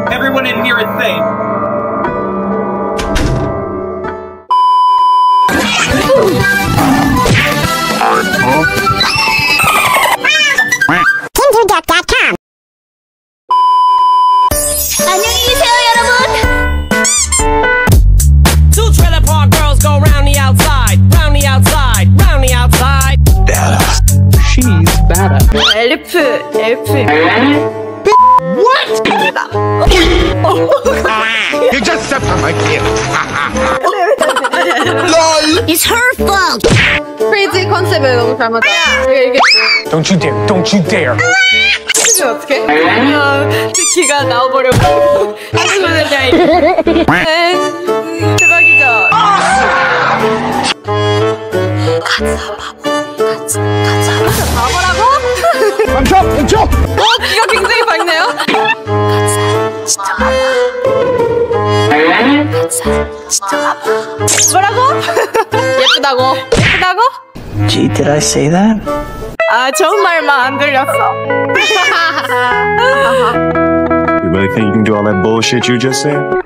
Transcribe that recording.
Everyone in here is safe. TinderDuck.com. 안녕히 계세요, 여러분. Two trailer park girls go round the outside, round the outside, round the outside. Badass. She's badass. 엘프. What? You just stepped on my kid. LOL. It's her fault. 크레이지 컨셉에 너무 잘 맞아. 이게 Don't you dare. Don't you dare. 쓰면 어떡해? 키가 나와버렸고 한손을 잘 대박이죠? 가자 바보라고? 멈춰. 귀가 굉장히 밝네요? 진짜 바보. 뭐라고? 예쁘다고? Gee, did I say that? 아 정말만 안 들렸어. You really think you can do all that bullshit you just said?